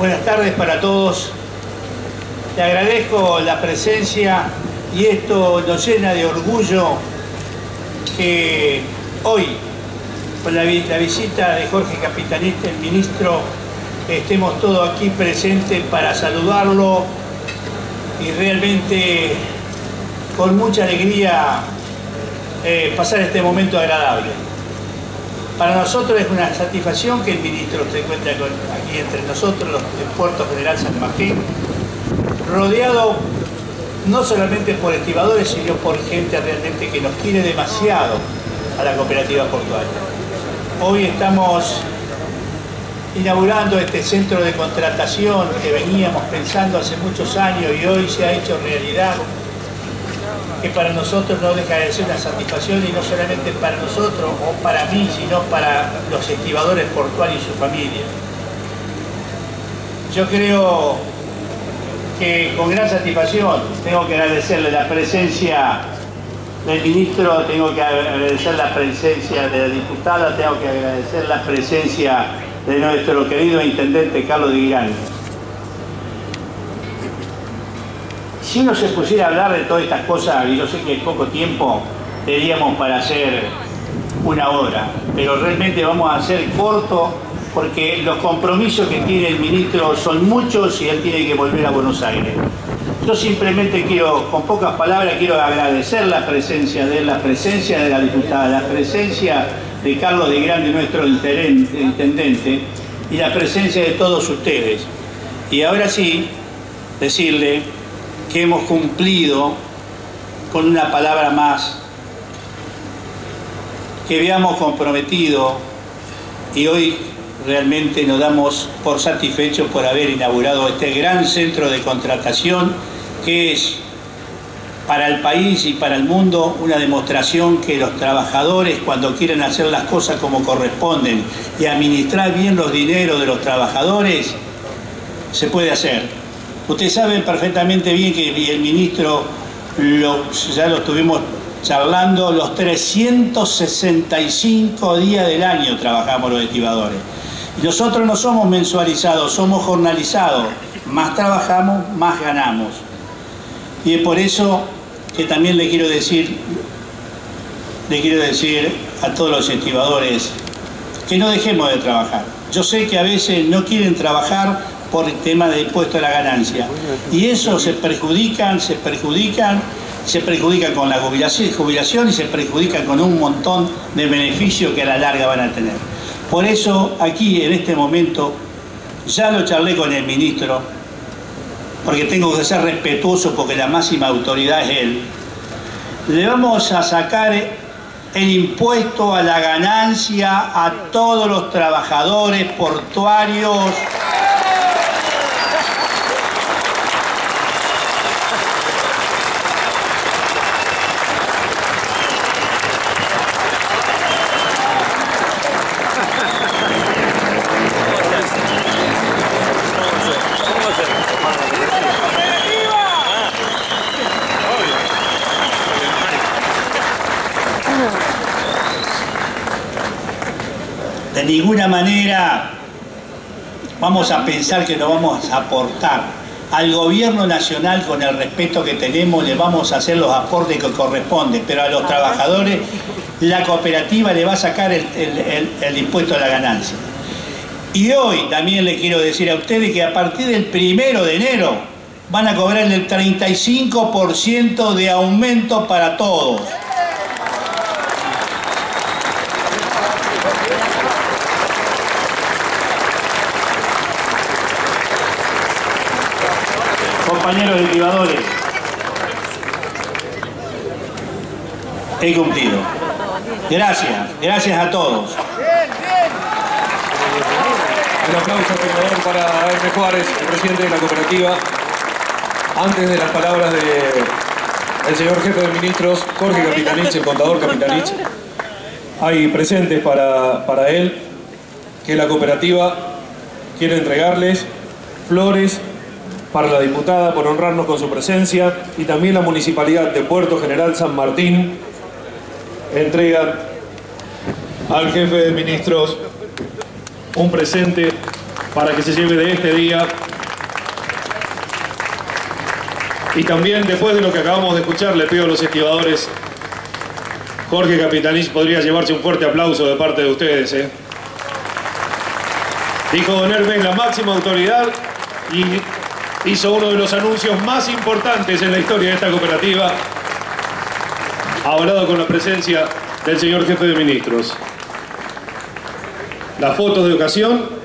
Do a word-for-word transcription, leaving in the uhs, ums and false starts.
Buenas tardes para todos. Le agradezco la presencia y esto nos llena de orgullo que hoy, con la, la visita de Jorge Capitanich, el ministro, estemos todos aquí presentes para saludarlo y realmente con mucha alegría eh, pasar este momento agradable. Para nosotros es una satisfacción que el ministro se encuentre con, aquí entre nosotros, en Puerto General San Martín, rodeado no solamente por estibadores, sino por gente realmente que nos quiere demasiado a la cooperativa portuaria. Hoy estamos inaugurando este centro de contratación que veníamos pensando hace muchos años y hoy se ha hecho realidad, que para nosotros no deja de ser una satisfacción, y no solamente para nosotros o para mí, sino para los estibadores portuarios y su familia. Yo creo que con gran satisfacción tengo que agradecerle la presencia del ministro, tengo que agradecer la presencia de la diputada, tengo que agradecer la presencia de nuestro querido intendente Carlos Di Grande. Si uno se pusiera a hablar de todas estas cosas, y yo sé que hay poco tiempo, tendríamos para hacer una hora, pero realmente vamos a hacer corto porque los compromisos que tiene el ministro son muchos y él tiene que volver a Buenos Aires. Yo simplemente quiero, con pocas palabras, quiero agradecer la presencia de él, la presencia de la diputada, la presencia de Carlos Di Grande, nuestro intendente, y la presencia de todos ustedes. Y ahora sí, decirle que hemos cumplido con una palabra más, que habíamos comprometido, y hoy realmente nos damos por satisfechos por haber inaugurado este gran centro de contratación, que es para el país y para el mundo una demostración que los trabajadores, cuando quieren hacer las cosas como corresponden y administrar bien los dineros de los trabajadores, se puede hacer. Ustedes saben perfectamente bien que el ministro, lo, ya lo estuvimos charlando, los trescientos sesenta y cinco días del año trabajamos los estibadores. Y nosotros no somos mensualizados, somos jornalizados. Más trabajamos, más ganamos. Y es por eso que también le quiero decir, le quiero decir a todos los estibadores que no dejemos de trabajar. Yo sé que a veces no quieren trabajar por el tema del impuesto a la ganancia. Y eso se perjudican, se perjudican, se perjudican con la jubilación, jubilación y se perjudican con un montón de beneficios que a la larga van a tener. Por eso, aquí, en este momento, ya lo charlé con el ministro, porque tengo que ser respetuoso porque la máxima autoridad es él. Le vamos a sacar el impuesto a la ganancia a todos los trabajadores portuarios. De ninguna manera vamos a pensar que nos vamos a aportar. Al gobierno nacional, con el respeto que tenemos, le vamos a hacer los aportes que corresponden, pero a los trabajadores la cooperativa le va a sacar el, el, el, el impuesto a la ganancia. Y hoy también le quiero decir a ustedes que a partir del primero de enero van a cobrar el treinta y cinco por ciento de aumento para todos. Compañeros estibadores, he cumplido. Gracias, gracias a todos. Un aplauso para Hermes Juárez, el presidente de la cooperativa. Antes de las palabras del señor jefe de ministros, Jorge Capitanich, el contador Capitanich, hay presentes para, para él que la cooperativa quiere entregarles flores para la diputada por honrarnos con su presencia, y también la Municipalidad de Puerto General San Martín entrega al jefe de ministros un presente para que se lleve de este día. Y también, después de lo que acabamos de escuchar, le pido a los estibadores, Jorge Capitanich podría llevarse un fuerte aplauso de parte de ustedes, ¿eh? Dijo don Hermes, la máxima autoridad, y hizo uno de los anuncios más importantes en la historia de esta cooperativa, hablado con la presencia del señor jefe de ministros. Las fotos de ocasión.